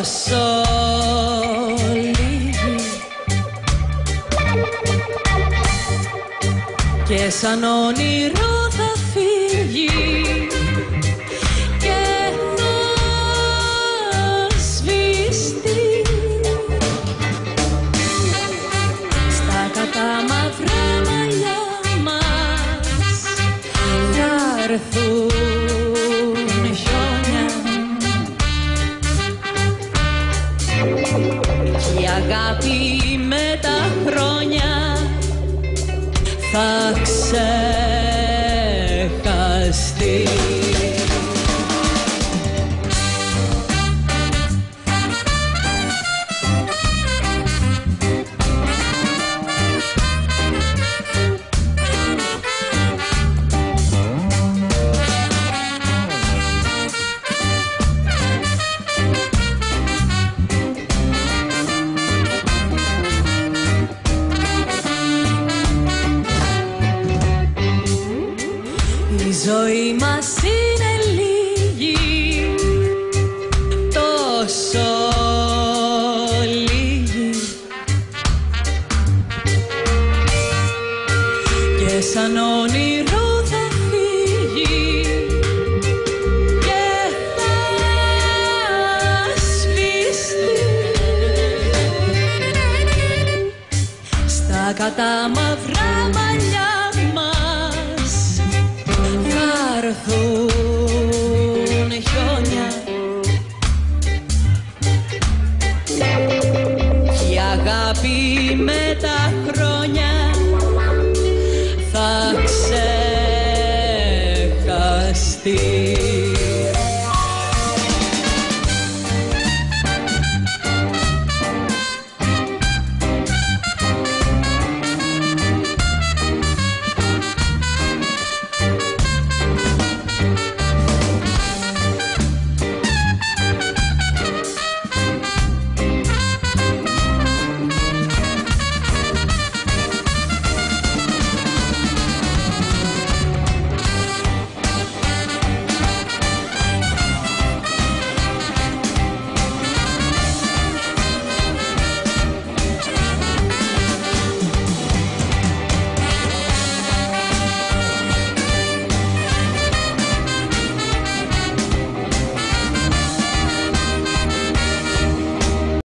τόσο λίγη και σαν όνειρο θα φύγει και θα σβηστεί στα κατάμαυρα μαλλιά μας θα έρθουν χιόνια και η αγάπη με τα χρόνια θα ξεχαστεί. Η ζωή μας είναι λίγη, τόσο λίγη και σαν όνειρο θα φύγει και θα σβηστεί στα κατάμαυρα